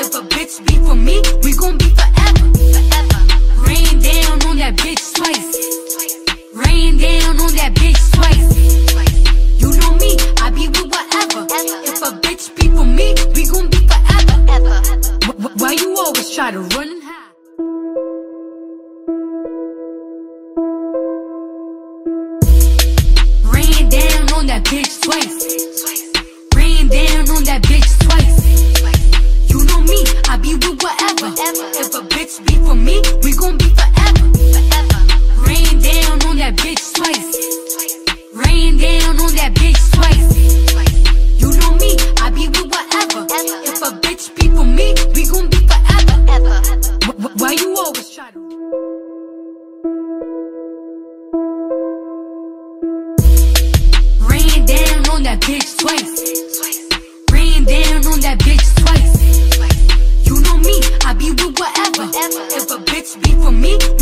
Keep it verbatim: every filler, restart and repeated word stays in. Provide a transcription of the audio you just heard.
If a bitch be for me, we gon' be forever. Rain down on that bitch twice. Rain down on that bitch twice. You know me, I be with whatever. If a bitch be for me, we gon' be forever. Why you always try to run and hide? Rain down on that bitch twice. Rain down on that bitch twice. You know me, I be with whatever. If a bitch be for me, we gon' be forever. Rain down on that bitch twice. Rain down on that bitch twice. You know me, I be with whatever. If a bitch be for me, we gon' be forever. Why you always try to? Rain down on that bitch twice. Rain down on that bitch twice. You know me, I be with whatever. If a bitch be for me,